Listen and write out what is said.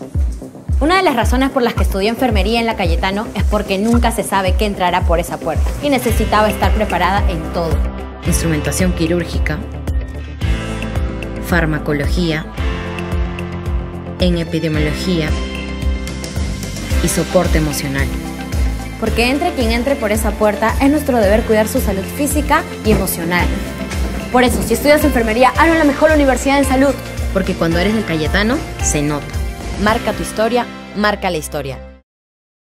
Una de las razones por las que estudié enfermería en la Cayetano es porque nunca se sabe qué entrará por esa puerta y necesitaba estar preparada en todo. Instrumentación quirúrgica, farmacología, en epidemiología y soporte emocional. Porque entre quien entre por esa puerta, es nuestro deber cuidar su salud física y emocional. Por eso, si estudias enfermería, hazlo en la mejor universidad en salud. Porque cuando eres del Cayetano, se nota. Marca tu historia, marca la historia.